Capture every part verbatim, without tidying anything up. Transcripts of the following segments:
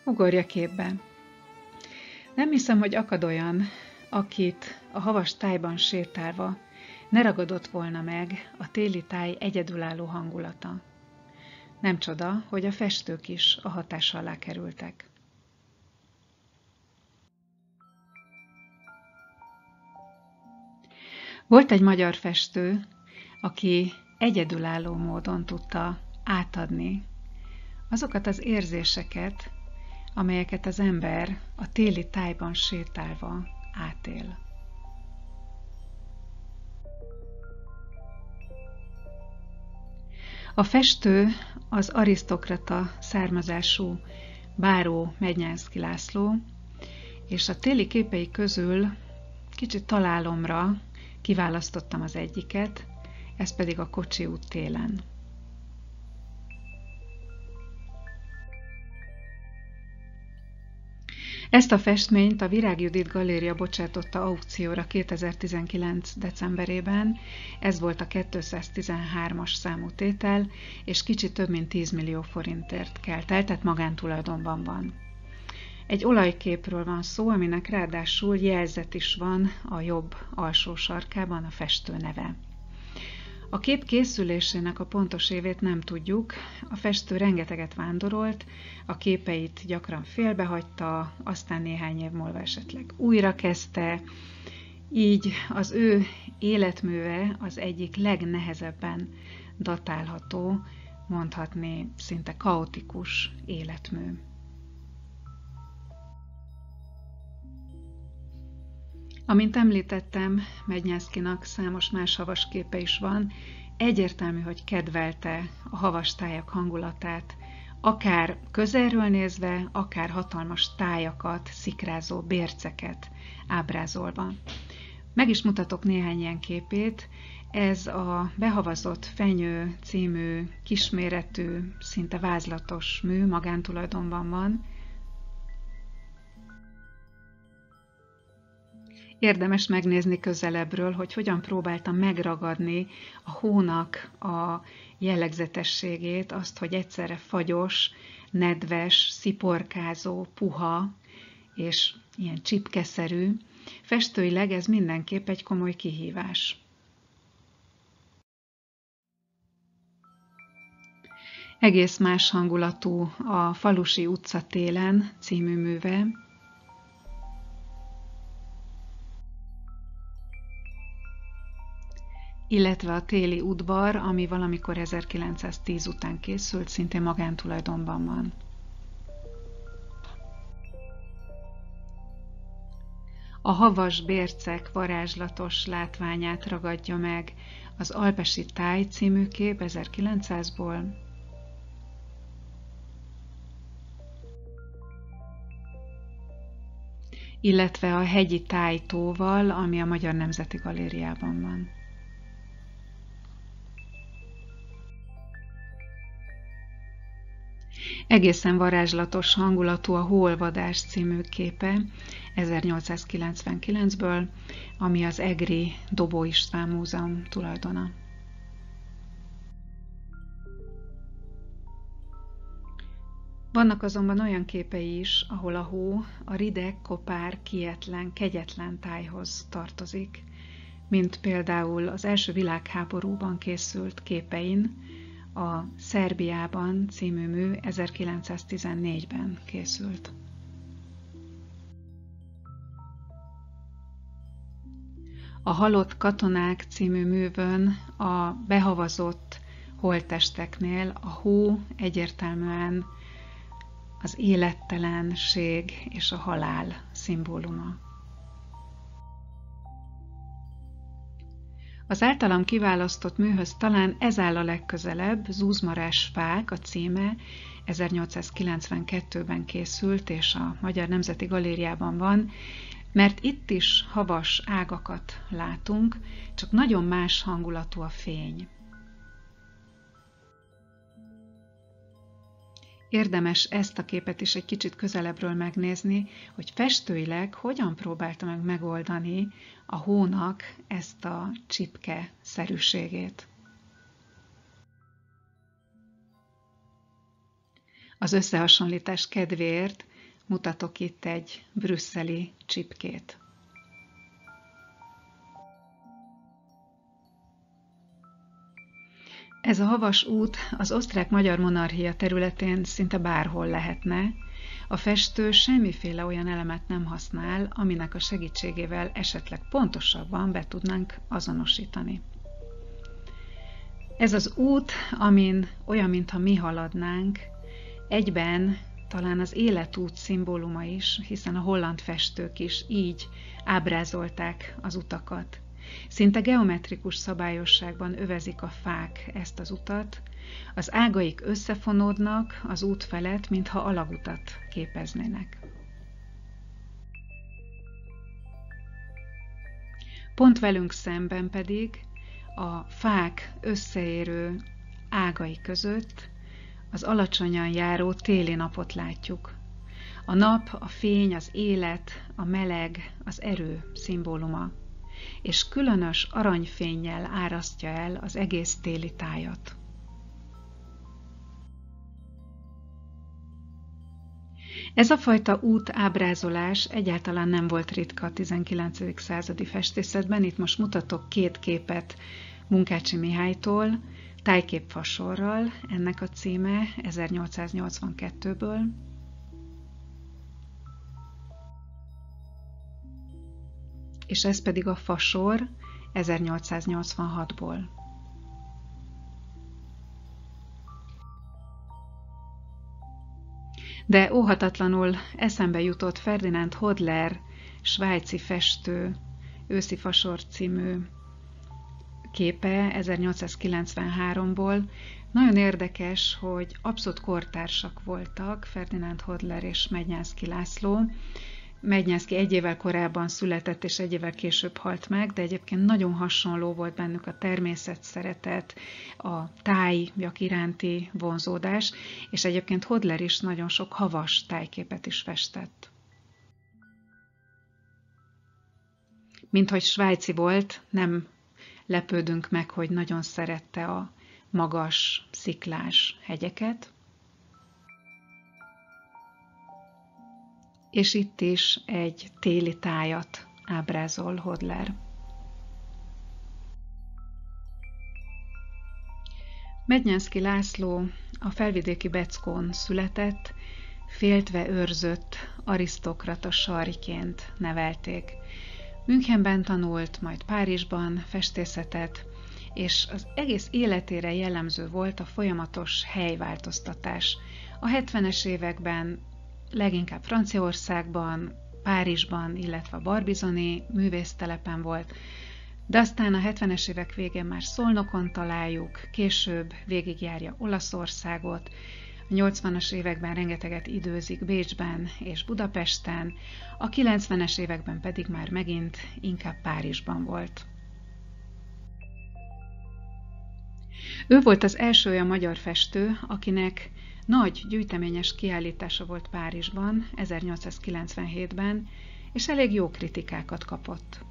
Ugorja képbe. Nem hiszem, hogy akad olyan, akit a havas tájban sétálva ne ragadott volna meg a téli táj egyedülálló hangulata. Nem csoda, hogy a festők is a hatása alá kerültek. Volt egy magyar festő, aki egyedülálló módon tudta átadni azokat az érzéseket, amelyeket az ember a téli tájban sétálva átél. A festő az arisztokrata származású báró Mednyánszky László, és a téli képei közül kicsit találomra kiválasztottam az egyiket, ez pedig a Kocsi út télen. Ezt a festményt a Virág Judit Galéria bocsátotta aukcióra kétezer-tizenkilenc. decemberében, ez volt a kétszáztizenhármas számú tétel, és kicsit több mint tíz millió forintért kelt el, tehát magántulajdonban van. Egy olajképről van szó, aminek ráadásul jelzet is van a jobb alsó sarkában, a festő neve. A kép készülésének a pontos évét nem tudjuk, a festő rengeteget vándorolt, a képeit gyakran félbehagyta, aztán néhány év múlva esetleg újra kezdte, így az ő életműve az egyik legnehezebben datálható, mondhatni szinte kaotikus életmű. Amint említettem, Mednyánszkynak számos más havas képe is van, egyértelmű, hogy kedvelte a havas tájak hangulatát, akár közelről nézve, akár hatalmas tájakat, szikrázó bérceket ábrázolva. Meg is mutatok néhány ilyen képét, ez a Behavazott fenyő című kisméretű, szinte vázlatos mű, magántulajdonban van. Érdemes megnézni közelebbről, hogy hogyan próbáltam megragadni a hónak a jellegzetességét, azt, hogy egyszerre fagyos, nedves, sziporkázó, puha és ilyen csipkeszerű. Festőileg ez mindenképp egy komoly kihívás. Egész más hangulatú a Falusi utca télen című műve. Illetve a Téli udvar, ami valamikor ezerkilencszáztíz után készült, szintén magántulajdonban van. A havas bércek varázslatos látványát ragadja meg az Alpesi táj című kép ezerkilencszázból. Illetve a Hegyi tájtóval, ami a Magyar Nemzeti Galériában van. Egészen varázslatos hangulatú a Hóolvadás című képe ezernyolcszázkilencvenkilencből, ami az egri Dobó István Múzeum tulajdona. Vannak azonban olyan képei is, ahol a hó a rideg, kopár, kietlen, kegyetlen tájhoz tartozik, mint például az első világháborúban készült képein, a Szerbiában című mű ezerkilencszáztizennégyben készült. A Halott katonák című művön a behavazott holttesteknél a hó egyértelműen az élettelenség és a halál szimbóluma. Az általam kiválasztott műhöz talán ez áll a legközelebb, Zúzmarás fák a címe, ezernyolcszázkilencvenkettőben készült, és a Magyar Nemzeti Galériában van, mert itt is havas ágakat látunk, csak nagyon más hangulatú a fény. Érdemes ezt a képet is egy kicsit közelebbről megnézni, hogy festőileg hogyan próbálta meg megoldani a hónak ezt a csipke-szerűségét. Az összehasonlítás kedvéért mutatok itt egy brüsszeli csipkét. Ez a havas út az osztrák-magyar monarchia területén szinte bárhol lehetne. A festő semmiféle olyan elemet nem használ, aminek a segítségével esetleg pontosabban be tudnánk azonosítani. Ez az út, amin olyan, mintha mi haladnánk, egyben talán az életút szimbóluma is, hiszen a holland festők is így ábrázolták az utakat. Szinte geometrikus szabályosságban övezik a fák ezt az utat, az ágaik összefonódnak az út felett, mintha alagutat képeznének. Pont velünk szemben pedig a fák összeérő ágai között az alacsonyan járó téli napot látjuk. A nap, a fény, az élet, a meleg, az erő szimbóluma, és különös aranyfénnyel árasztja el az egész téli tájat. Ez a fajta útábrázolás egyáltalán nem volt ritka a tizenkilencedik századi festészetben. Itt most mutatok két képet Munkácsy Mihálytól, Tájkép fasorral, ennek a címe ezernyolcszáznyolcvankettőből. És ez pedig a fasor ezernyolcszáznyolcvanhatból. De óhatatlanul eszembe jutott Ferdinand Hodler, svájci festő, Őszi fasor című képe ezernyolcszázkilencvenháromból. Nagyon érdekes, hogy abszolút kortársak voltak Ferdinand Hodler és Mednyánszky László. Mednyánszky egy évvel korábban született, és egy évvel később halt meg, de egyébként nagyon hasonló volt bennük a természet szeretet, a tájak iránti vonzódás, és egyébként Hodler is nagyon sok havas tájképet is festett. Minthogy svájci volt, nem lepődünk meg, hogy nagyon szerette a magas, sziklás hegyeket. És itt is egy téli tájat ábrázol Hodler. Mednyánszky László a felvidéki Beckón született, féltve őrzött arisztokrata sarjként nevelték. Münchenben tanult, majd Párizsban festészetet, és az egész életére jellemző volt a folyamatos helyváltoztatás. A hetvenes években leginkább Franciaországban, Párizsban, illetve a Barbizoni művésztelepen volt, de aztán a hetvenes évek végén már Szolnokon találjuk, később végigjárja Olaszországot, a nyolcvanas években rengeteget időzik Bécsben és Budapesten, a kilencvenes években pedig már megint inkább Párizsban volt. Ő volt az első olyan magyar festő, akinek nagy gyűjteményes kiállítása volt Párizsban ezernyolcszázkilencvenhétben, és elég jó kritikákat kapott.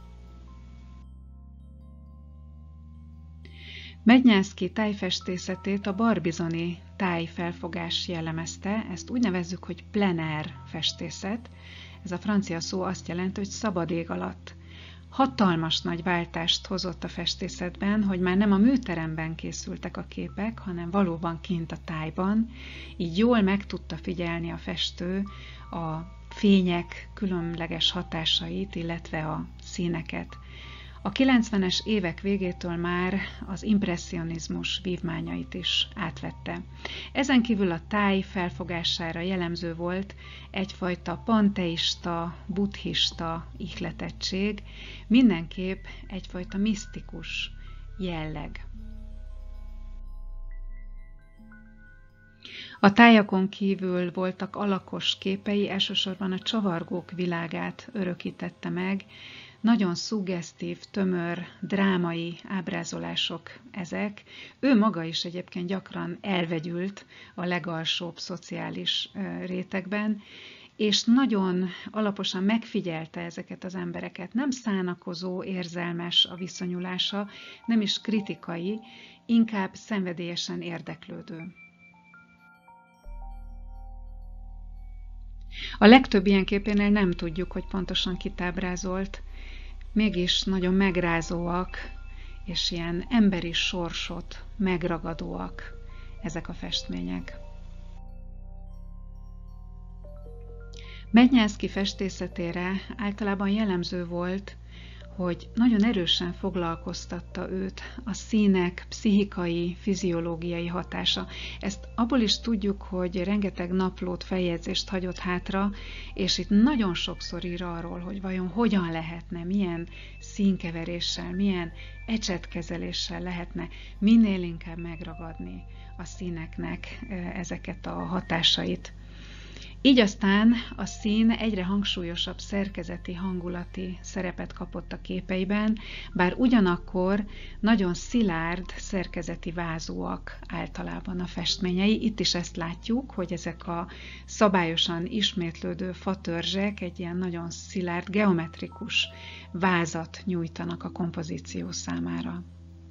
Mednyánszky tájfestészetét a barbizoni tájfelfogás jellemezte, ezt úgy nevezzük, hogy plein-air festészet. Ez a francia szó azt jelenti, hogy szabad ég alatt. Hatalmas nagy váltást hozott a festészetben, hogy már nem a műteremben készültek a képek, hanem valóban kint a tájban. Így jól meg tudta figyelni a festő a fények különleges hatásait, illetve a színeket. A kilencvenes évek végétől már az impresszionizmus vívmányait is átvette. Ezen kívül a táj felfogására jellemző volt egyfajta panteista, buddhista ihletettség, mindenképp egyfajta misztikus jelleg. A tájakon kívül voltak alakos képei, elsősorban a csavargók világát örökítette meg. Nagyon szuggesztív, tömör, drámai ábrázolások ezek. Ő maga is egyébként gyakran elvegyült a legalsóbb szociális rétegben, és nagyon alaposan megfigyelte ezeket az embereket. Nem szánakozó, érzelmes a viszonyulása, nem is kritikai, inkább szenvedélyesen érdeklődő. A legtöbb ilyen képénél nem tudjuk, hogy pontosan kit ábrázolt, mégis nagyon megrázóak, és ilyen emberi sorsot megragadóak ezek a festmények. Mednyánszky festészetére általában jellemző volt, hogy nagyon erősen foglalkoztatta őt a színek pszichikai, fiziológiai hatása. Ezt abból is tudjuk, hogy rengeteg naplót, feljegyzést hagyott hátra, és itt nagyon sokszor ír arról, hogy vajon hogyan lehetne, milyen színkeveréssel, milyen ecsetkezeléssel lehetne minél inkább megragadni a színeknek ezeket a hatásait. Így aztán a szín egyre hangsúlyosabb szerkezeti, hangulati szerepet kapott a képeiben, bár ugyanakkor nagyon szilárd szerkezeti vázúak általában a festményei. Itt is ezt látjuk, hogy ezek a szabályosan ismétlődő fatörzsek egy ilyen nagyon szilárd, geometrikus vázat nyújtanak a kompozíció számára.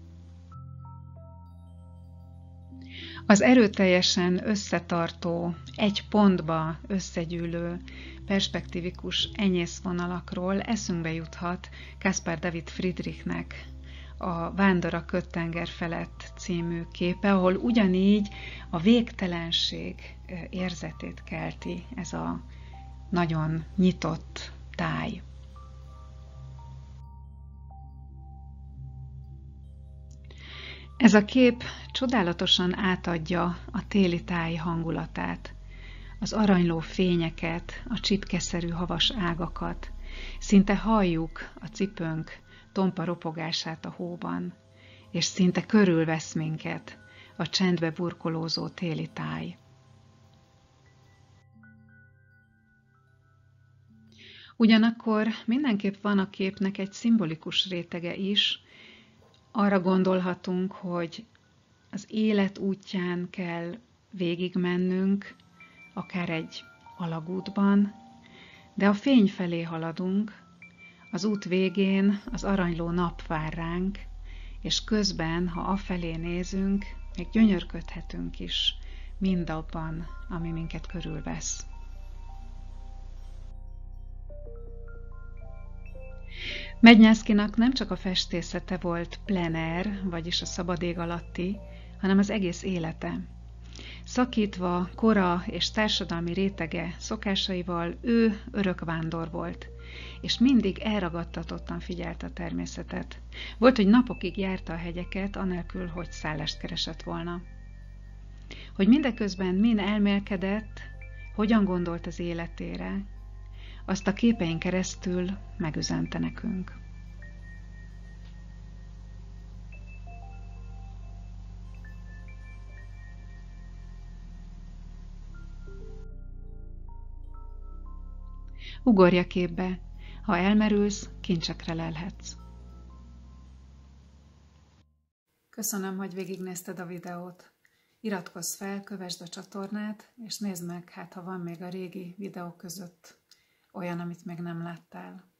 Az erőteljesen összetartó, egy pontba összegyűlő, perspektívikus enyészvonalakról eszünkbe juthat Caspar David Friedrichnek a Vándor a Ködtenger felett című képe, ahol ugyanígy a végtelenség érzetét kelti ez a nagyon nyitott táj. Ez a kép csodálatosan átadja a téli táj hangulatát, az aranyló fényeket, a csipkeszerű havas ágakat, szinte halljuk a cipőnk tompa ropogását a hóban, és szinte körülvesz minket a csendbe burkolózó téli táj. Ugyanakkor mindenképp van a képnek egy szimbolikus rétege is. Arra gondolhatunk, hogy az élet útján kell végigmennünk, akár egy alagútban, de a fény felé haladunk, az út végén az aranyló nap vár ránk, és közben, ha afelé nézünk, még gyönyörködhetünk is mindabban, ami minket körülvesz. Mednyánszkynak nem csak a festészete volt plener, vagyis a szabad ég alatti, hanem az egész élete. Szakítva kora és társadalmi rétege szokásaival ő örökvándor volt, és mindig elragadtatottan figyelte a természetet. Volt, hogy napokig járta a hegyeket, anélkül, hogy szállást keresett volna. Hogy mindeközben min elmélkedett, hogyan gondolt az életére, azt a képein keresztül megüzente nekünk. Ugorj a képbe, ha elmerülsz, kincsekre lelhetsz. Köszönöm, hogy végignézted a videót. Iratkozz fel, kövesd a csatornát, és nézd meg, hát ha van még a régi videók között olyan, amit még nem láttál.